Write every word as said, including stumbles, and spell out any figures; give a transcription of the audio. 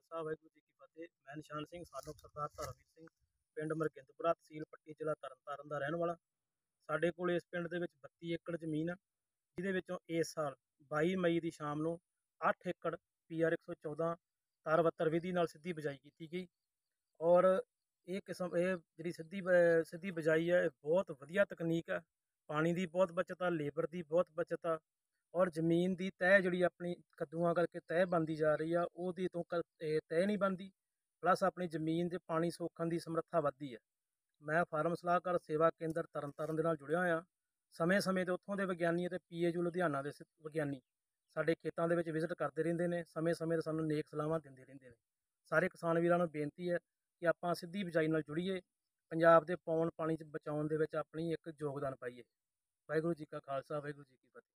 खालसा वाहिगुरू जी की फतेह। मैं निशान सिंह सानों सरदार धर्मवीर ਸਿੰਘ ਪਿੰਡ ਮਰਗਿੰਦਪੁਰਾ ਤਹਿਸੀਲ ਪੱਟੀ ਜ਼ਿਲ੍ਹਾ ਤਰਨਤਾਰਨ ਦਾ ਰਹਿਣ ਵਾਲਾ। ਸਾਡੇ ਕੋਲ ਇਸ ਪਿੰਡ ਦੇ ਵਿੱਚ ਬੱਤੀ ਏਕੜ ਜ਼ਮੀਨ ਆ, ਜਿਹਦੇ ਵਿੱਚੋਂ ਇਸ ਸਾਲ ਬਾਈ ਮਈ ਦੀ ਸ਼ਾਮ ਨੂੰ ਅੱਠ ਏਕੜ ਪੀ ਆਰ ਇੱਕ ਸੌ ਚੌਦਾਂ ਤਾਰ ਬੱਤਰ ਵਿਧੀ ਨਾਲ ਸਿੱਧੀ ਬਿਜਾਈ ਕੀਤੀ ਗਈ। ਔਰ ਇਹ ਕਿਸਮ ਇਹ ਜਿਹੜੀ ਸਿੱਧੀ ਬ- ਸਿੱਧੀ ਬਿਜਾਈ ਹੈ, ਇਹ ਬਹੁਤ ਵਧੀਆ ਤਕਨੀਕ ਹੈ। ਪਾਣੀ ਦੀ ਬਹੁਤ ਬਚਤ ਆ, ਲੇਬਰ ਦੀ ਬਹੁਤ ਬਚਤ ਆ, ਔਰ ਜ਼ਮੀਨ ਦੀ ਤਹਿ ਜਿਹੜੀ ਆਪਣੀ ਕੱਦੂਆਂ ਕਰਕੇ ਤਹਿ ਬਣਦੀ ਜਾ ਰਹੀ ਆ, ਉਹਦੀ ਤੋਂ ਕ ਇਹ ਤਹਿ ਨਹੀਂ ਬਣਦੀ। ਪਲੱਸ ਆਪਣੀ ਜ਼ਮੀਨ 'ਚ ਪਾਣੀ ਸੋਖਣ ਦੀ ਸਮਰੱਥਾ ਵੱਧਦੀ ਹੈ। ਮੈਂ ਫਾਰਮ ਸਲਾਹਕਾਰ ਸੇਵਾ ਕੇਂਦਰ ਤਰਨਤਾਰਨ ਦੇ ਨਾਲ ਜੁੜਿਆ ਹੋਇਆ। ਸਮੇਂ ਸਮੇਂ 'ਤੇ ਉੱਥੋਂ ਦੇ ਵਿਗਿਆਨੀ ਅਤੇ ਪੀ ਏ ਯੂ ਲੁਧਿਆਣਾ ਦੇ ਸ- ਵਿਗਿਆਨੀ ਸਾਡੇ ਖੇਤਾਂ ਦੇ ਵਿੱਚ ਵਿਜ਼ਿਟ ਕਰਦੇ ਰਹਿੰਦੇ ਨੇ, ਸਮੇਂ ਸਮੇਂ 'ਤੇ ਸਾਨੂੰ ਨੇਕ ਸਲਾਹਾਂ ਦਿੰਦੇ ਰਹਿੰਦੇ ਨੇ। ਸਾਰੇ ਕਿਸਾਨ ਵੀਰਾਂ ਨੂੰ ਬੇਨਤੀ ਹੈ ਕਿ ਆਪਾਂ ਸਿੱਧੀ ਬਿਜਾਈ ਨਾਲ ਜੁੜੀਏ, ਪੰਜਾਬ ਦੇ ਪੌਣ ਪਾਣੀ 'ਚ ਬਚਾਉਣ ਦੇ ਵਿੱਚ ਆਪਣੀ ਇੱਕ ਯੋਗਦਾਨ ਪਾਈਏ। ਵਾਹਿਗੁਰੂ ਜੀ ਕਾ ਖਾਲਸਾ, ਵਾਹਿਗੁਰੂ ਜੀ ਕੀ ਫਤਿਹ।